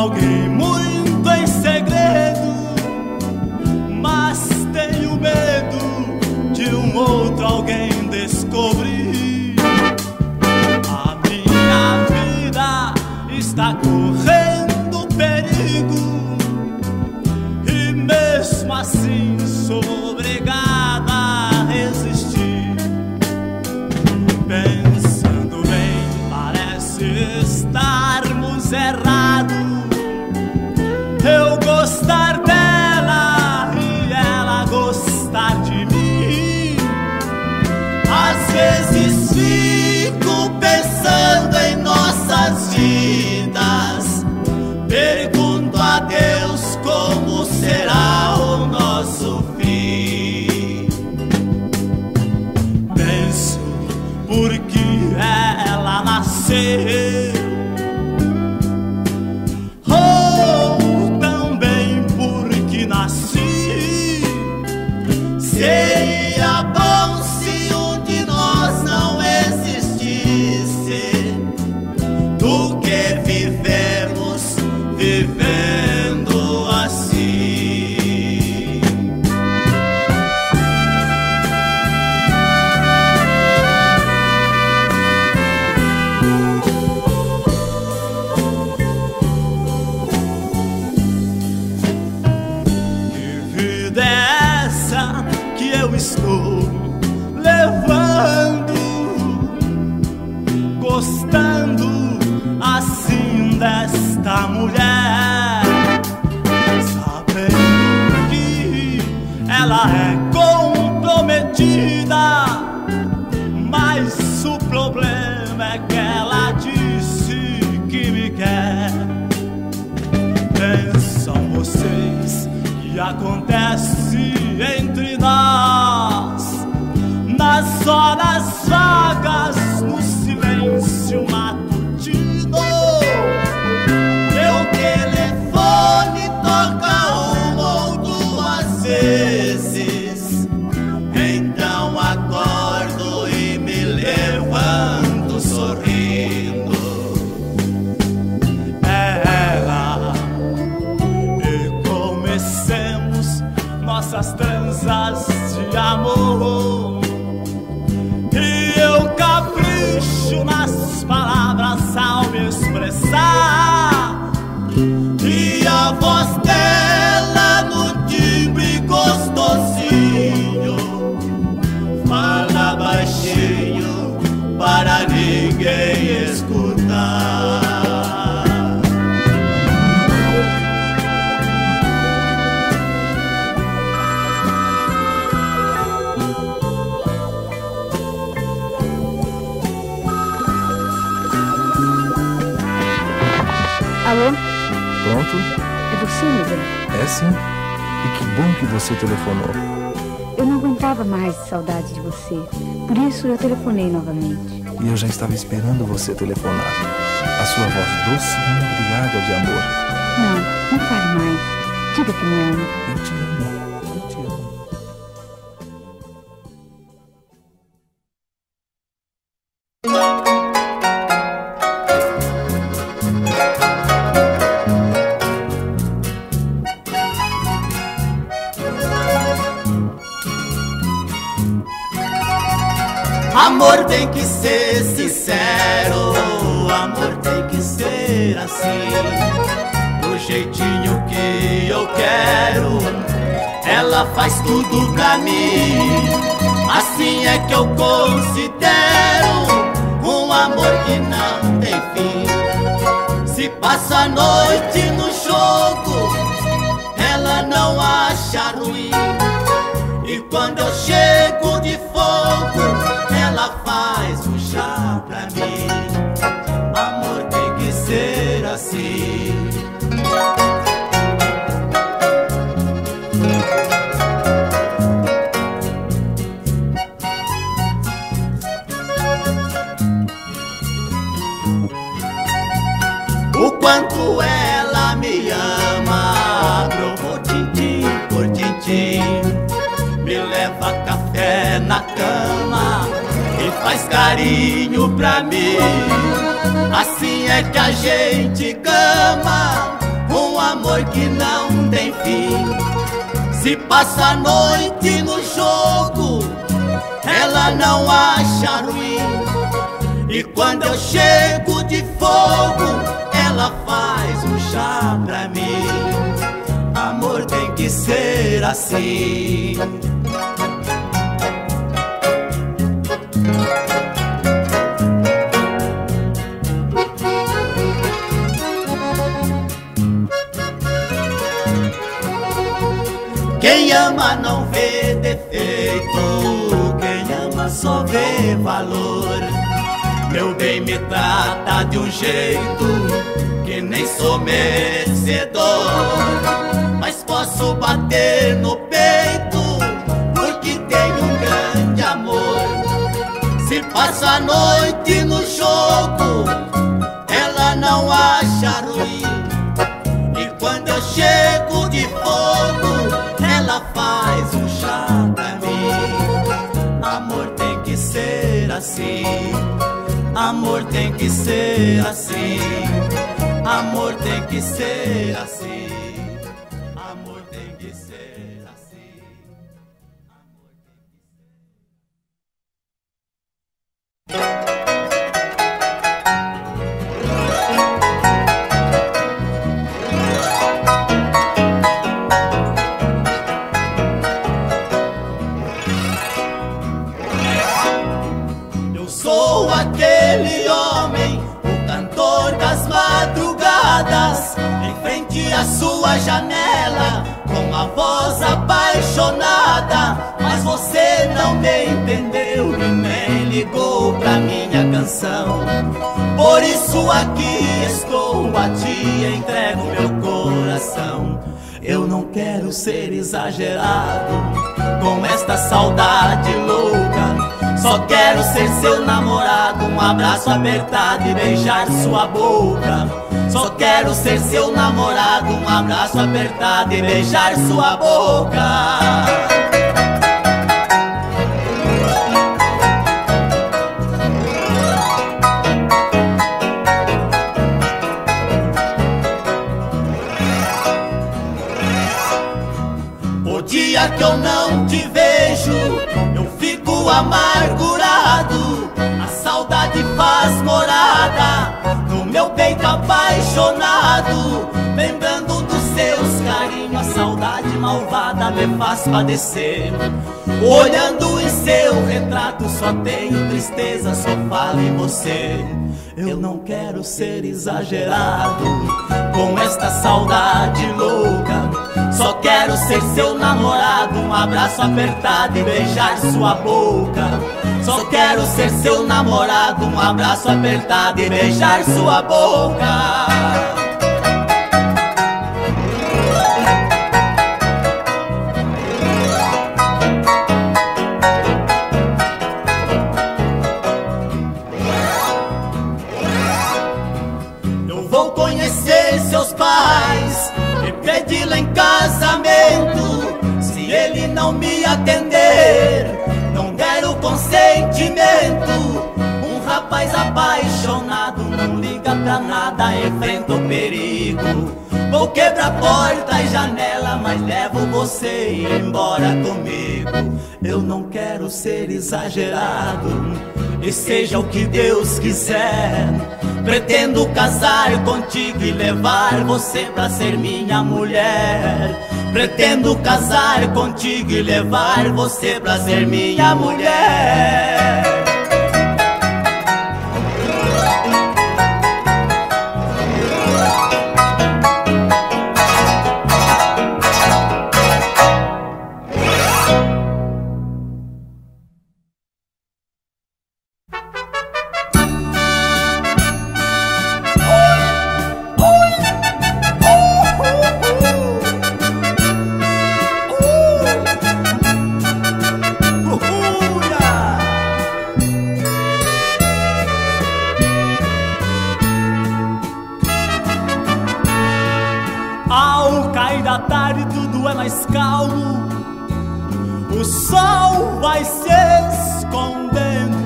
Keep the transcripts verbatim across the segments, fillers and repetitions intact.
alguém muito em segredo, mas tenho medo de um outro alguém descobrir. A minha vida está correndo perigo e mesmo assim sou obrigada a resistir. Pensando bem, parece estarmos errados. Eu gostar dela e ela gostar de mim. Às vezes fico pensando em nossas vidas. Pergunto a Deus como será o nosso fim. Penso por que ela nasceu, ou também por que nasci. Seria bom se um de nós não existisse, do que vivemos vivendo assim. Que vida é essa que eu estou levando, gostando assim desta mulher, sabendo que ela é comprometida, mas o problema é que ela disse que me quer. Pensam vocês que acontece entre nós nas horas vagas, no silêncio matutino? Meu telefone toca uma ou duas vezes, então acordo e me levanto sorrindo. É ela, e comecemos nossas transas de amor. E eu capricho nas palavras ao me expressar, e a voz dela no timbre gostosinho fala baixinho para ninguém escutar. Alô? Pronto? É você, meu bem? É sim. E que bom que você telefonou. Eu não aguentava mais saudade de você. Por isso eu telefonei novamente. E eu já estava esperando você telefonar. A sua voz doce e embriagada de amor. Não, não fale mais. Diga que me ama. Eu te amo. Eu te amo. Amor tem que ser sincero, amor tem que ser assim, do jeitinho que eu quero. Ela faz tudo pra mim, assim é que eu considero um amor que não tem fim. Se passa a noite no jogo, ela não acha ruim, e quando eu chego de fogo, ela faz um chá pra mim. Amor tem que ser assim. O quanto ela me ama, provou tintim por tintim, me leva café na cama e faz carinho pra mim. Assim é que a gente cama, um amor que não tem fim. Se passa a noite no jogo, ela não acha ruim. E quando eu chego de fogo, ela faz um chá pra mim. Amor tem que ser assim. Quem ama não vê defeito, quem ama só vê valor. Meu bem me trata de um jeito que nem sou merecedor, mas posso bater no peito porque tenho um grande amor. Se passa a noite no jogo, ela não acha ruim. E quando eu chego de fogo, ela faz um chá pra mim. Amor tem que ser assim. Amor tem que ser assim. Amor tem que ser assim. Amor tem que ser assim. Amor tem que ser. Aquele homem, o cantor das madrugadas, em frente à sua janela, com a voz apaixonada. Mas você não me entendeu e nem ligou pra minha canção. Por isso aqui estou, a ti entrego meu coração. Eu não quero ser exagerado com esta saudade louca. Só quero ser seu namorado, um abraço apertado e beijar sua boca. Só quero ser seu namorado, um abraço apertado e beijar sua boca. O dia que eu não te vejo, eu fico amargurado. A saudade faz morada no meu peito apaixonado. Lembrando dos seus carinhos, a saudade malvada me faz padecer. Olhando em seu retrato, só tenho tristeza, só falo em você. Eu não quero ser exagerado com esta saudade louca. Só quero ser seu namorado, um abraço apertado e beijar sua boca. Só quero ser seu namorado, um abraço apertado e beijar sua boca. Seus pais e pedi-la em casamento. Se ele não me atender, não der o consentimento, um rapaz apaixonado não liga pra nada, enfrenta o perigo. Vou quebrar porta e janela, mas levo você embora comigo. Eu não quero ser exagerado, e seja o que Deus quiser. Pretendo casar contigo e levar você pra ser minha mulher. Pretendo casar contigo e levar você pra ser minha mulher. Mais calmo, o sol vai se escondendo,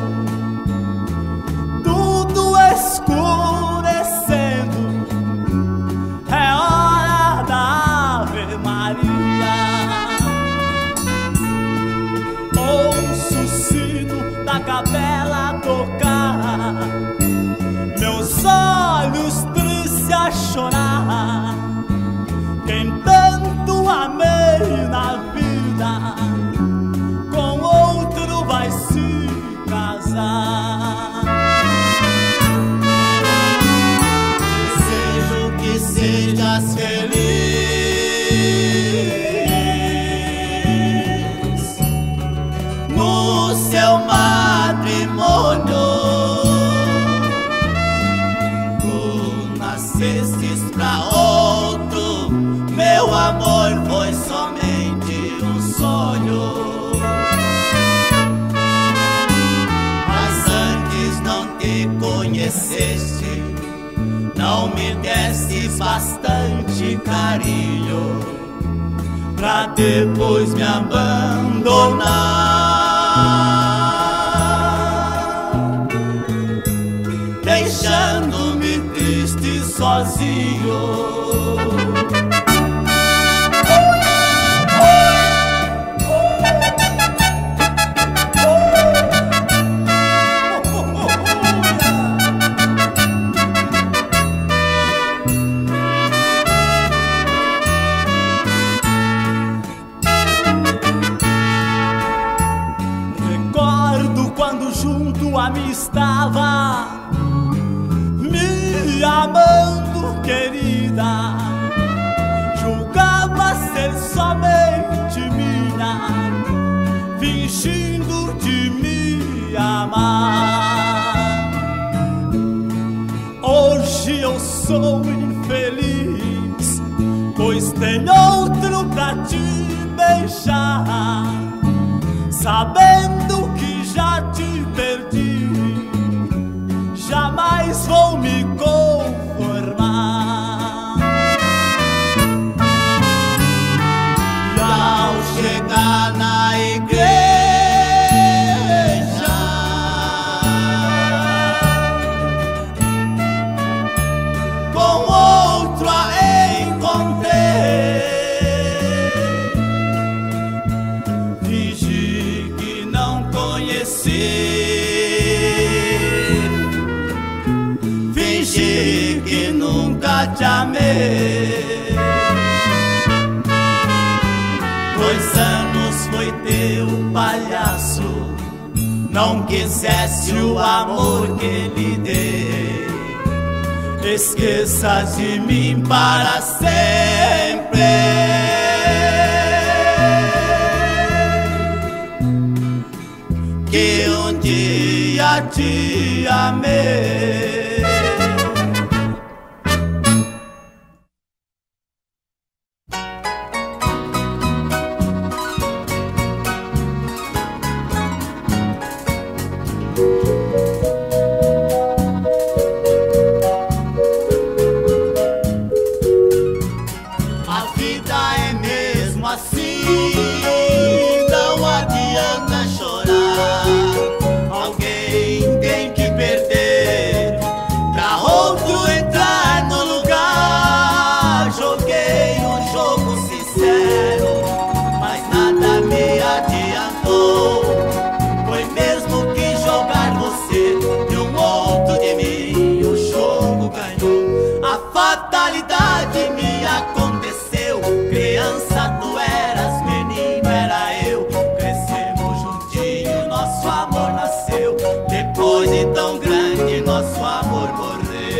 tudo escurecendo. É hora vivas feliz no seu matrimônio. Tu nascestes pra outro, meu amor, foi somente um sonho. Mas antes não te conheceste, não me desse bastante carinho pra depois me abandonar, deixando-me triste sozinho. Junto a mim estava, me amando, querida. Julgava ser somente minha, fingindo de me amar. Hoje eu sou infeliz, pois tem outro pra te beijar, sabendo que já te perdi, jamais vou me conformar. E ao chegar na igreja, com outro a encontrei, fingi que não conheci, fingi que nunca te amei. Dois anos foi teu palhaço, não quisesse o amor que lhe dei. Esqueça de mim para sempre, que um dia te amei. A vida é mesmo assim, não adianta chorar. Alguém tem que perder pra outro entrar no lugar. Joguei um jogo sincero, mas nada me adiantou. Foi mesmo que jogar você e um outro de mim, o jogo ganhou. A fatalidade me aconteceu. Criança tu eras, menino era eu. Crescemos juntinho, nosso amor nasceu. Depois de tão grande, nosso amor morreu.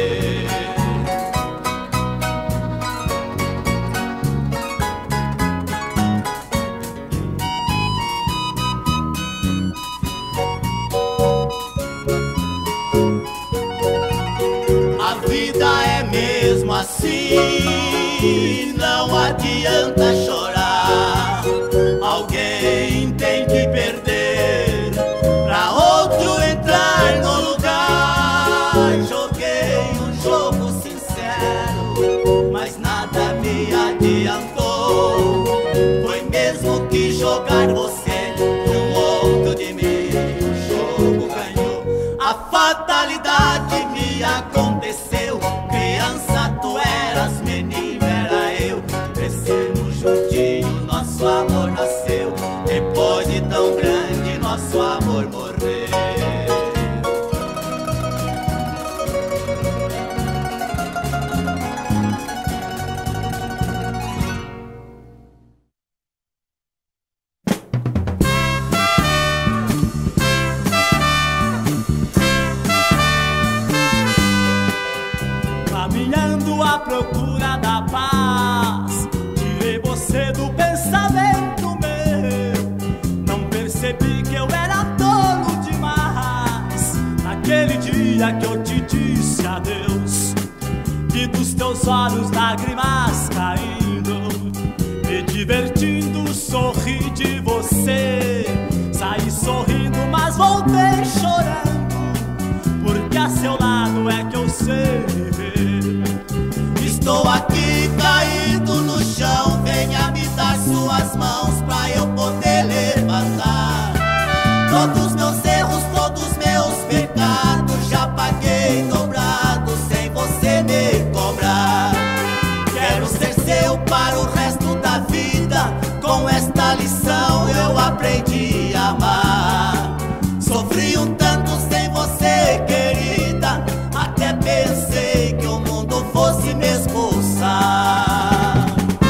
A vida é mesmo assim, não adianta chorar. Alguém tem que perder pra outro entrar no lugar. Joguei um jogo sincero, mas nada me adiantou. Foi mesmo que jogar você e um outro de mim, o jogo ganhou. A fatalidade me aconteceu. Criança tu eras, menino era eu. Crescemos juntos. caminhando à procura da paz. Tirei você do pensamento meu, não percebi que eu era tolo demais. Naquele dia que eu te disse adeus, vi dos teus olhos lágrimas caindo, me divertindo, sorri de você. Saí sorrindo, mas voltei chorando, porque a seu lado é que eu sei viver. Estou aqui caído no chão, venha me dar suas mãos pra eu poder levantar. Todos meus erros, todos meus pecados já paguei dobrado sem você me cobrar. Quero ser seu para o resto da vida, com esta lição eu aprendi a amar. Sofri um tanto sem você, querida, até pensei que o mundo fosse me expulsar.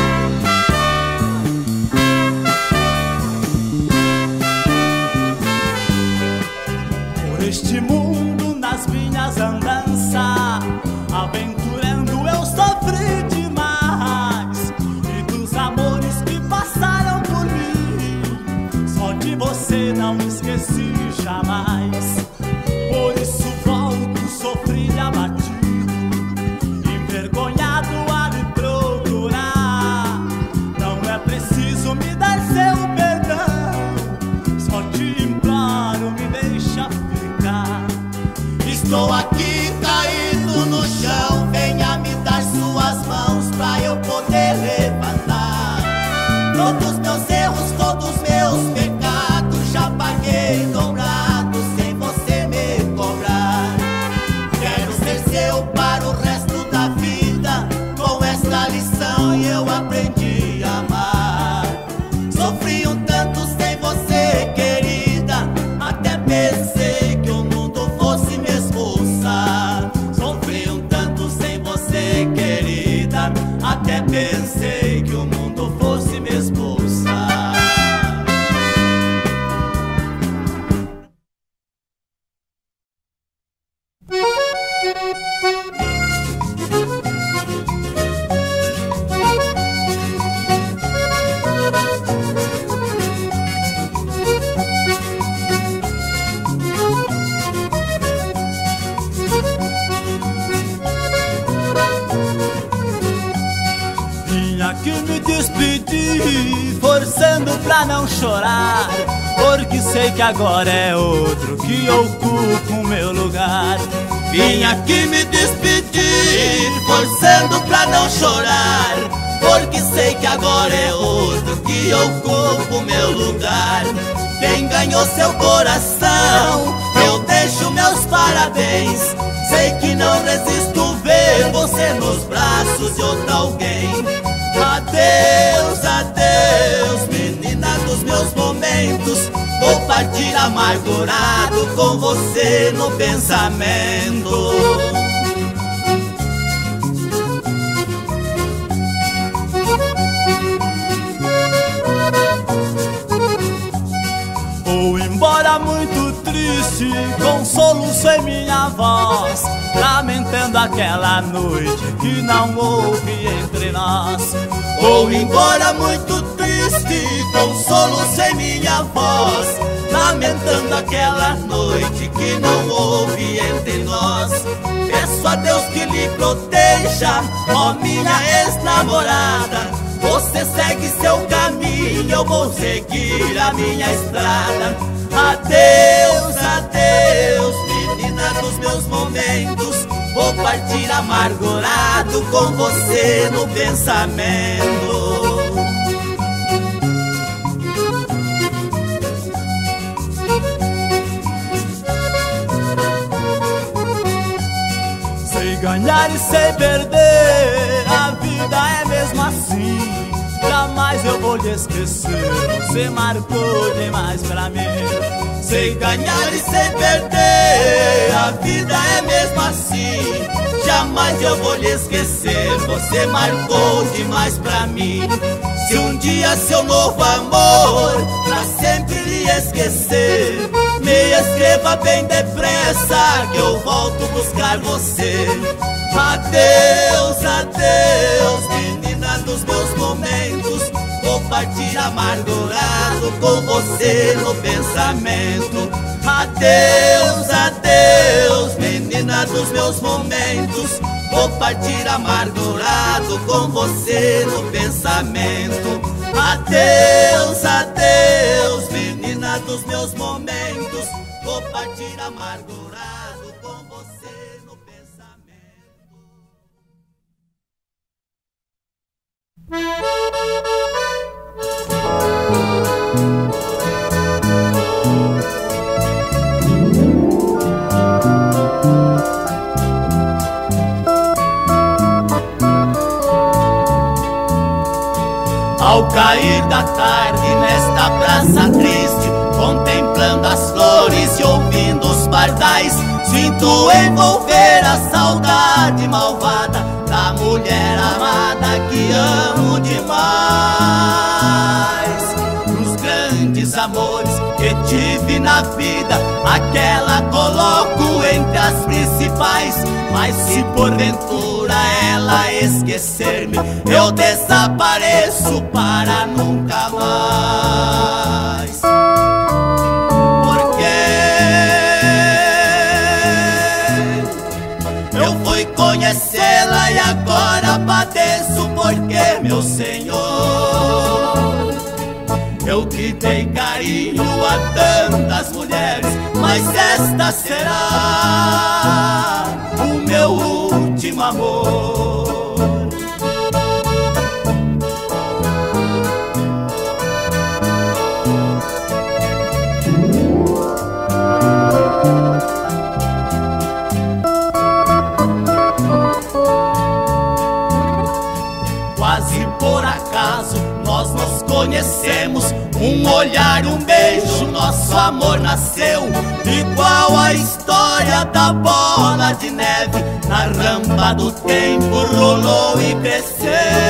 Por este mundo nas minhas andanças, aventurando eu sofri demais. E dos amores que passaram por mim, só de você não esqueci jamais. Por isso volto, sofri e abatido, envergonhado a me procurar. Não é preciso me dar seu perdão, só te imploro, me deixa ficar. Estou aqui caído no chão, venha me dar suas mãos pra eu poder levantar. Todos meus erros, todos meus pecados já paguei dobrado sem você me cobrar. Quero ser seu para o resto da vida, com esta lição eu aprendi a amar. Sofri um tanto sem você, querida, até pensei que o mundo fosse me expulsar. Sofri um tanto sem você, querida, até pensei que o mundo fosse me expulsar. Vim aqui me despedir, forçando pra não chorar, porque sei que agora é outro que ocupa o meu lugar. Vim aqui me despedir, forçando pra não chorar, porque sei que agora é outro que ocupa o meu lugar. Quem ganhou seu coração, eu deixo meus parabéns. Sei que não resisto ver você nos braços de outro alguém. Adeus, adeus, menina dos meus momentos, vou partir amargurado com você no pensamento. Vou embora muito triste, com soluço em minha voz, lamentando aquela noite que não houve entre nós. Vou embora muito triste, com soluço em minha voz, lamentando aquela noite que não houve entre nós. Peço a Deus que lhe proteja, ó minha ex-namorada. Você segue seu caminho, eu vou seguir a minha estrada. Adeus, adeus, menina dos meus momentos, vou partir amargurado com você no pensamento. Sei ganhar e sei perder, a vida é mesmo assim. Jamais eu vou lhe esquecer, você marcou demais pra mim. Sei ganhar e sei perder, a vida é mesmo assim. Jamais eu vou lhe esquecer, você marcou demais pra mim. Se um dia seu novo amor pra sempre lhe esquecer, me escreva bem depressa que eu volto buscar você. Adeus, adeus, menina dos meus momentos. Vou partir amargurado com você no pensamento. Adeus, adeus, menina dos meus momentos. Vou partir amargurado com você no pensamento. Adeus, adeus, menina dos meus momentos. Vou partir amargurado com você no pensamento. Ao cair da tarde nesta praça triste, contemplando as flores e ouvindo os pardais, sinto envolver a saudade malvada da mulher amada que amo demais. Nos grandes amores que tive na vida, aquela coloco entre as principais. Mas se porventura ela esquecer-me, eu desapareço para nunca mais. Porque eu fui conhecê-la e agora padeço. Porque, meu Senhor, eu que dei carinho a tantas mulheres, mas esta será o meu último amor. Quase por acaso nós nos conhecemos, um olhar, um beijo, nosso amor nasceu. Igual a história da bola de neve, na rampa do tempo rolou e cresceu.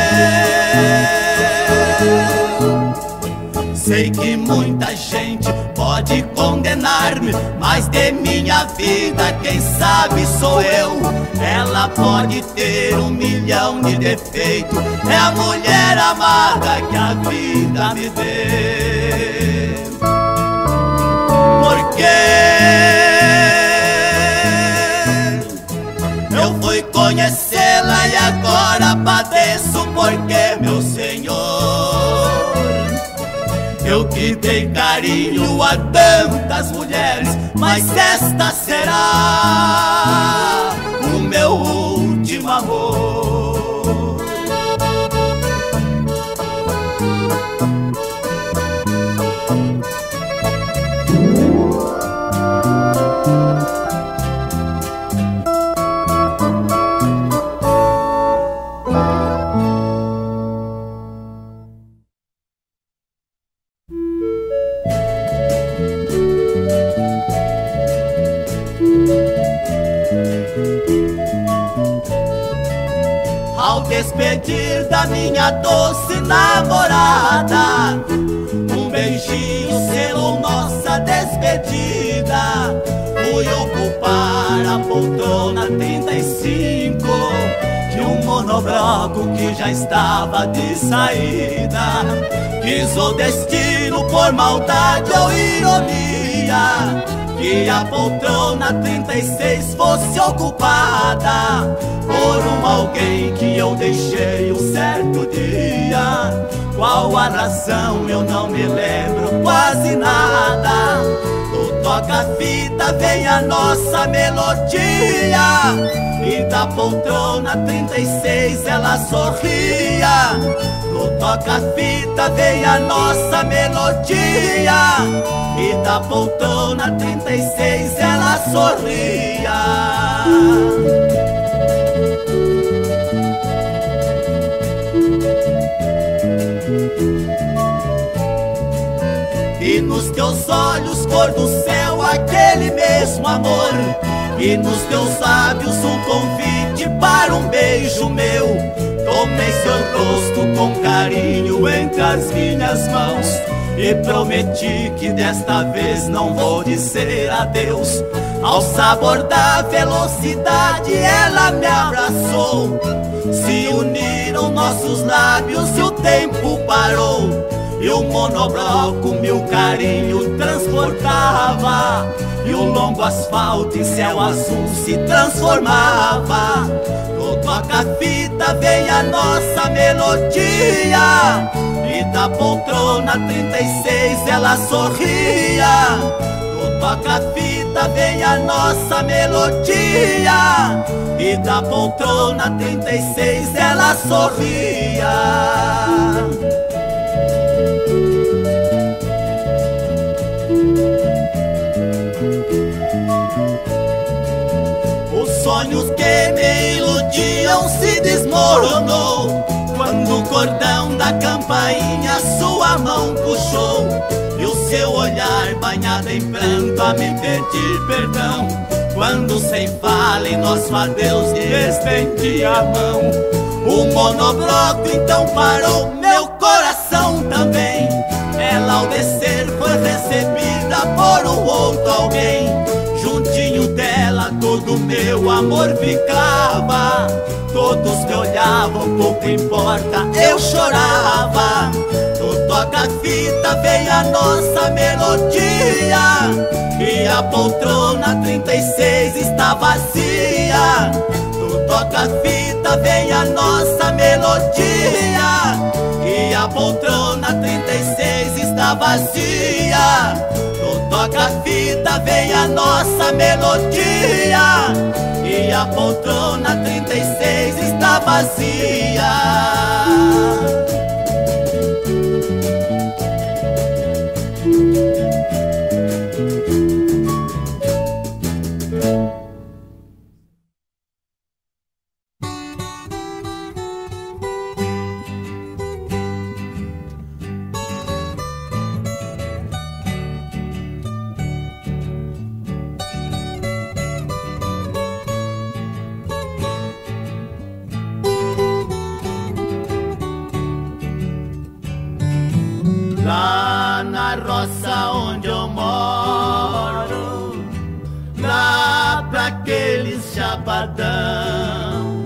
Sei que muita gente pode condenar-me, mas de minha vida quem sabe sou eu. Ela pode ter um milhão de defeitos, é a mulher amada que a vida me deu. Porque eu fui conhecê-la e agora padeço. Porque, meu Senhor, eu que dei carinho a tantas mulheres, mas esta será o meu último amor. Ao despedir da minha doce namorada, um beijinho selou nossa despedida. Fui ocupar a poltrona trinta e cinco de um monobloco que já estava de saída. Quis o destino por maldade ou ironia que a poltrona trinta e seis fosse ocupada por um alguém que eu deixei um certo dia. Qual a razão eu não me lembro quase nada. Do toca-fita vem a nossa melodia, e da poltrona trinta e seis ela sorria. Do toca-fita vem a nossa melodia, e da poltrona trinta e seis ela sorria. E nos teus olhos, cor do céu, aquele mesmo amor. E nos teus lábios um convite para um beijo meu. Tomei seu rosto com carinho entre as minhas mãos e prometi que desta vez não vou dizer adeus. Ao sabor da velocidade ela me abraçou. Se uniram nossos lábios e o tempo parou. E o monobloco mil carinho transportava, e o longo asfalto em céu azul se transformava. No toca-fita vem a nossa melodia, e da poltrona trinta e seis ela sorria. No toca-fita vem a nossa melodia, e da poltrona trinta e seis ela sorria. Sonhos que me iludiam se desmoronou quando o cordão da campainha sua mão puxou, e o seu olhar banhado em pranto a me pedir perdão. Quando sem fala em nosso adeus lhe estendi a mão. O monobloco então parou, meu coração também. Ela ao descer foi recebida por um outro alguém. Juntinho dela todo meu amor ficava. Todos me olhavam, pouco importa, eu chorava. No toca-fita veio a nossa melodia, e a poltrona trinta e seis está vazia. No toca-fita veio a nossa melodia, e a poltrona trinta e seis está vazia. No toca-fita vem a nossa melodia, e a poltrona trinta e seis está vazia. Lá na roça onde eu moro, lá pra aqueles chapadão,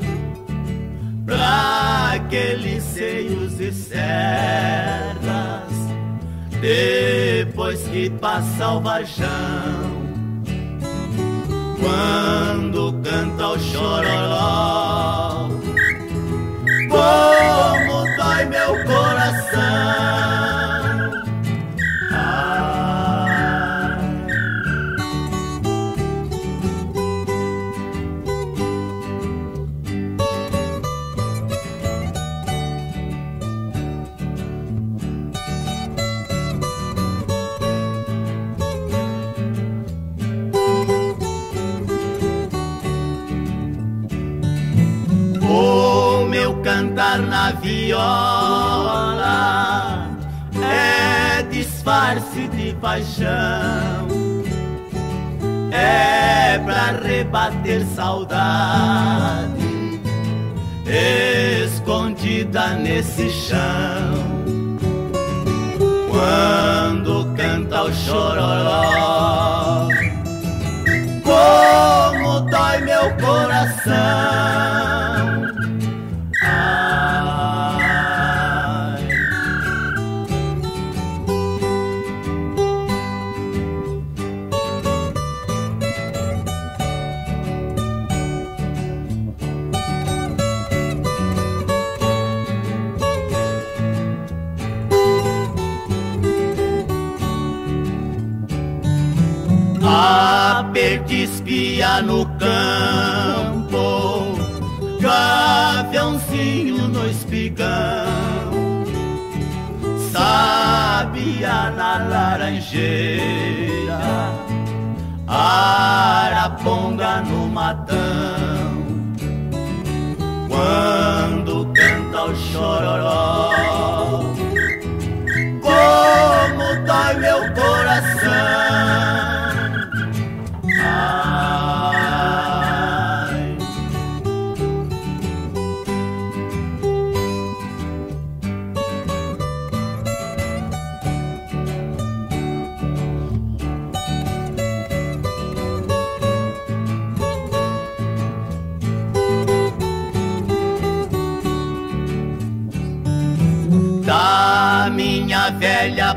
pra aqueles seios e serras, depois que passa o vajão, quando canta o chororó, como dói meu coração. Cantar na viola é disfarce de paixão, é pra rebater saudade escondida nesse chão. Quando canta o chororó, como dói meu coração. A perdiz pia no campo, gaviãozinho no espigão, sabia na laranjeira, araponga no matão. Quando canta o chororó, como dói meu coração. na velha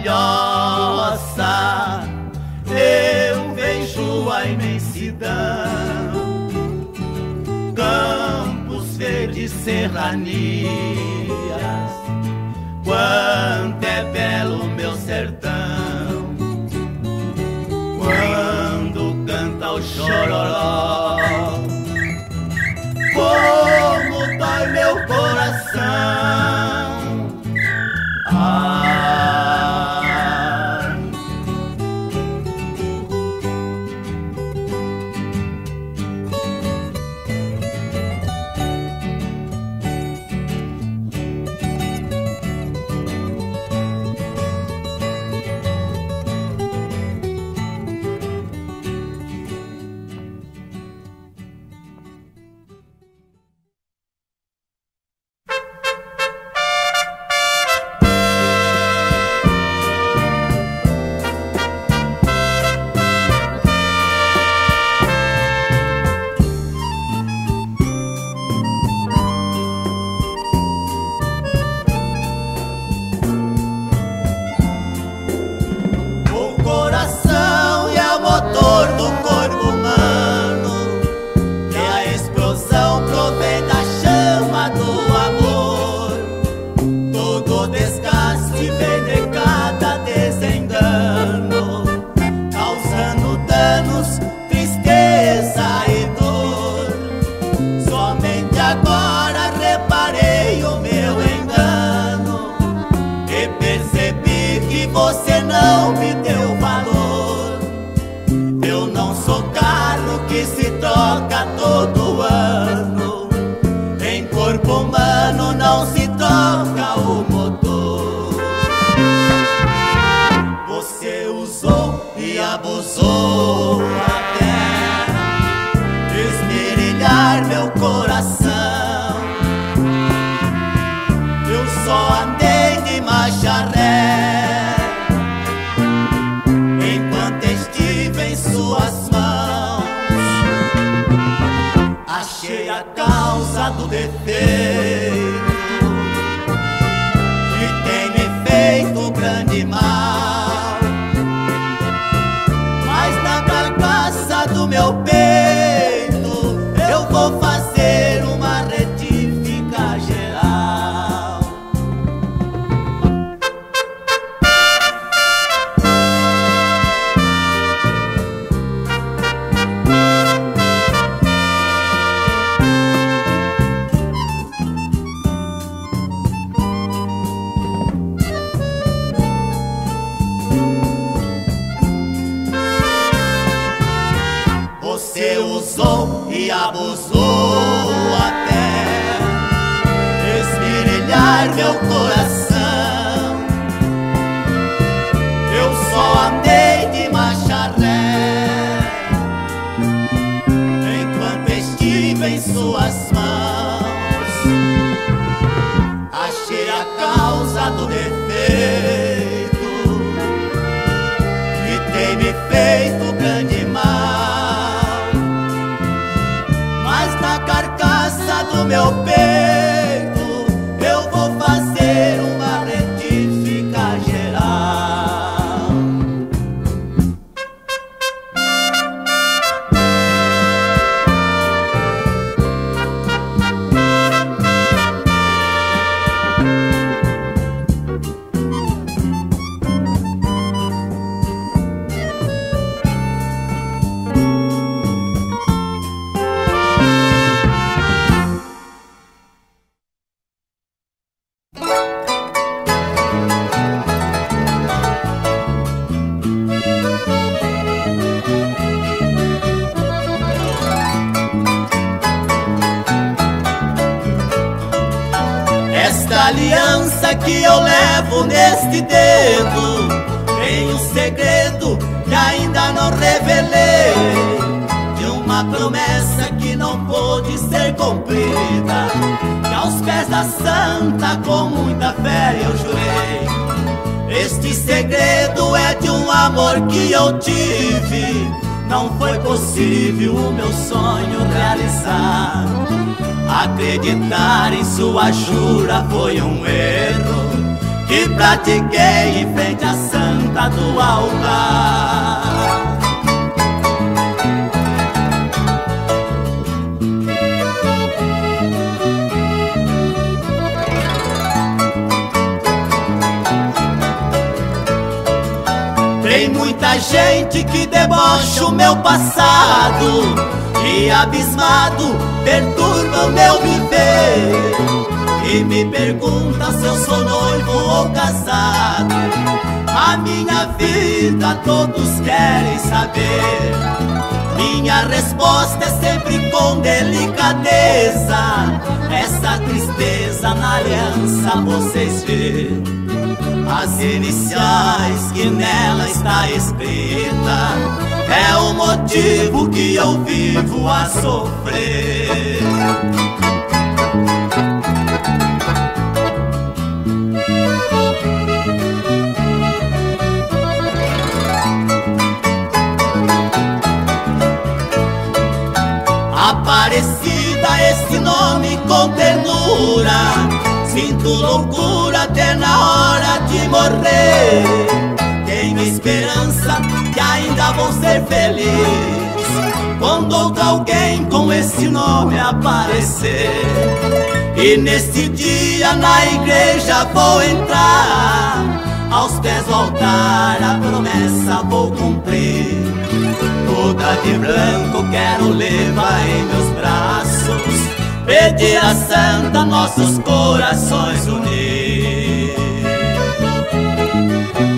palhoça eu vejo a imensidão, campos verdes, serranias, quanto é belo meu sertão. Quando canta o chororó, como dói meu coração. Ai. Você não me deu valor. Eu não sou carro que se troca todo ano. Em corpo humano não se troca o motor. Você usou e abusou até esmerilhar meu coração. Eu só andei de marcha ré suas mãos. Achei a causa do defeito que tem me feito grande mal. Mas na carcaça do meu peito eu vou fazer uma retífica geral. Você usou e abusou até esmerilhar meu coração. Eu só andei de marcha ré enquanto estive em suas mãos. Achei a causa do defeito que tem me feito grande mal. Na carcaça do meu peito eu vou fazer uma retífica geral. Esta aliança que eu levo neste dedo tem um segredo que ainda não revelei, de uma promessa que não pôde ser cumprida, que aos pés da santa com muita fé eu jurei. Este segredo é de um amor que eu tive, não foi possível o meu sonho realizar. Acreditar em sua jura foi um erro que pratiquei em frente à santa do altar. Tem muita gente que debocha o meu passado e abismado perturba o meu viver, e me pergunta se eu sou noivo ou casado. A minha vida todos querem saber. Minha resposta é sempre com delicadeza. Essa tristeza na aliança vocês vê, as iniciais que nela está escrita, é o motivo que eu vivo a sofrer. Aparecida, esse nome com ternura, sinto loucura até na hora de morrer. Tenho esperança que ainda vou ser feliz quando outro alguém com esse nome aparecer. E nesse dia na igreja vou entrar, aos pés do altar a promessa vou cumprir. Toda de branco quero levar em meus braços, pedir a santa nossos corações unir.